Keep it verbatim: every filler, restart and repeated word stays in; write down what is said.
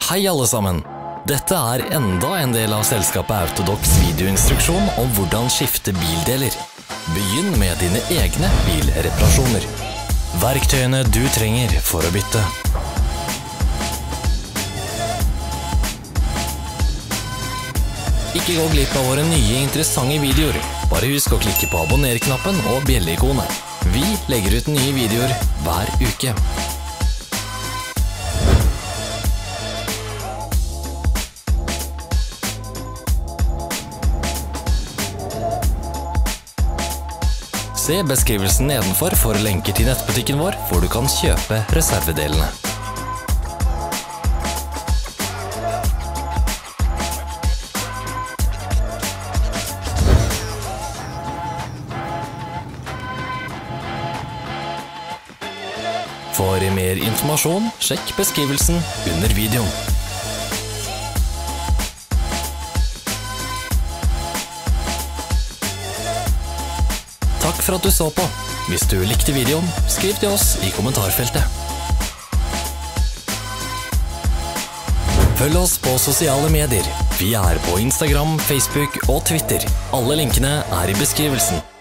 Hei alle sammen! Dette er enda en del av selskapet Autodox videoinstruksjon om hvordan skifte bildeler. Begynn med dine egne bilreparasjoner. Verktøyene du trenger for å bytte. Ikke gå glipp av våre nye interessante videoer. Bare husk å klikke på abonner-knappen og bjelle-ikonet. Vi legger ut nye videoer hver uke. Se beskrivelsen nedenfor for lenker til nettbutikken vår, hvor du kan kjøpe reservedelene. For mer informasjon, sjekk beskrivelsen under videoen. Takk for at du så på. Hvis du likte videoen, skriv til oss i kommentarfeltet. Følg oss på sosiale medier. Vi er på Instagram, Facebook og Twitter. Alle linkene er i beskrivelsen.